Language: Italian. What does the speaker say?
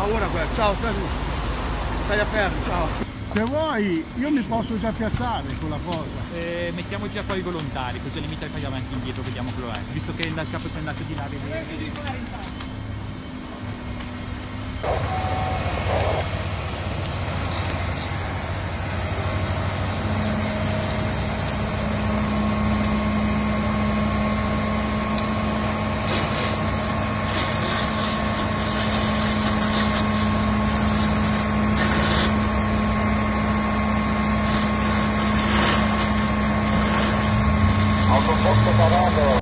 ora guarda, ciao, stai a ferro, ciao. Se vuoi, io mi posso già piazzare con la cosa. Mettiamo già poi i volontari, così al limite fai avanti e indietro, vediamo quello è. Visto che il capo ci è andato di là a vedere. Autoposto parato.